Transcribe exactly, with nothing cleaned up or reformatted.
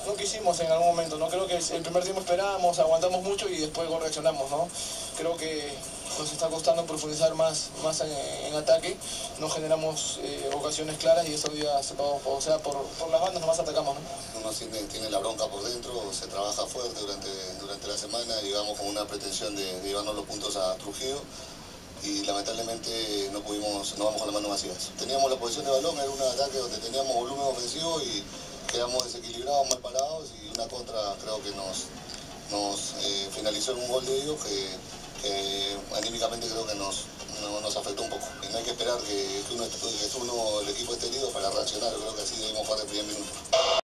no quisimos en algún momento, ¿no? Creo que el primer tiempo esperábamos, aguantamos mucho y después luego reaccionamos, ¿no? Creo que nos está costando profundizar más, más en, en ataque, no generamos eh, ocasiones claras y eso día se pagó, o sea, por, por las bandas nomás atacamos, ¿no? Uno tiene, tiene la bronca por dentro, se trabaja fuerte durante, durante la semana, llegamos con una pretensión de, de llevarnos los puntos a Trujillo y lamentablemente no pudimos, no vamos con las manos vacías. Teníamos la posición de balón, era un ataque donde teníamos volumen ofensivo y quedamos desequilibrados, mal parados y una contra creo que nos, nos eh, finalizó en un gol de ellos que, que anímicamente creo que nos, no, nos afectó un poco. Y no hay que esperar que, que, uno, que uno, el equipo esté herido para reaccionar, creo que así debimos jugar el primer minuto.